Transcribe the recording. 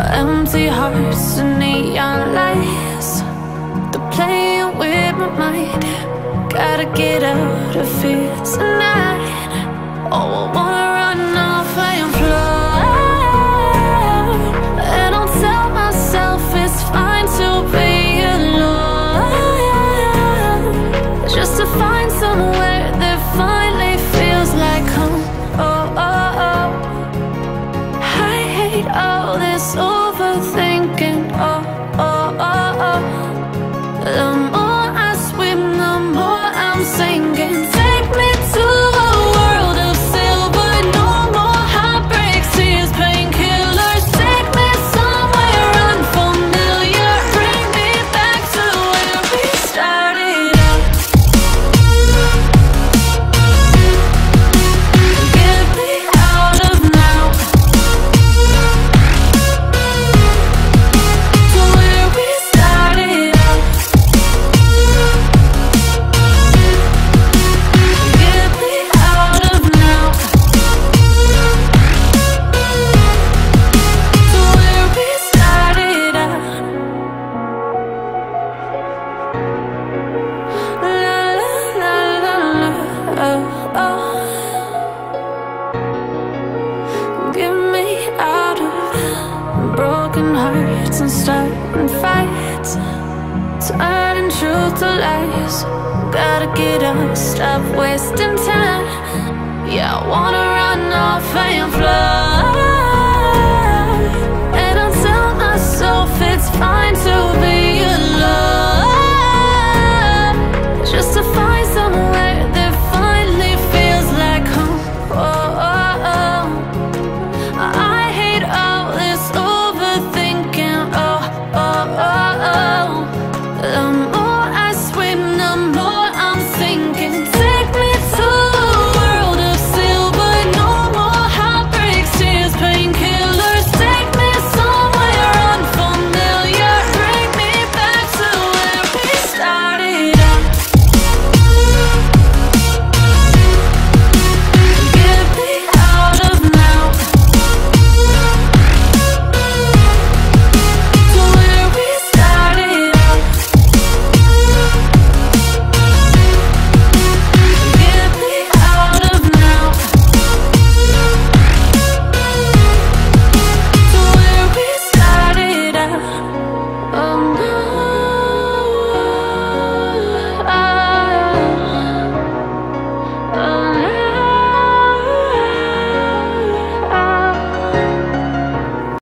Empty hearts and neon lights, they're playing with my mind. Gotta get out of here tonight. Oh, I wanna run off and fly, and I'll tell myself it's fine to be alone, just to find somewhere that finally feels like home. Oh, oh, oh. I hate all this overthinking. Oh, oh, oh, oh. The more I swim, the more I'm sinking. Take me to a world of silver, no more heartbreaks, tears, painkillers. Take me somewhere unfamiliar, bring me back to where we started out. Get me out of now, to where we started out. Get me out of now, to where we started out. La la la la la, oh, oh. Get me out of broken hearts and starting fights, turning truth to lies. Gotta get up, stop wasting time. Yeah, I wanna run off and fly.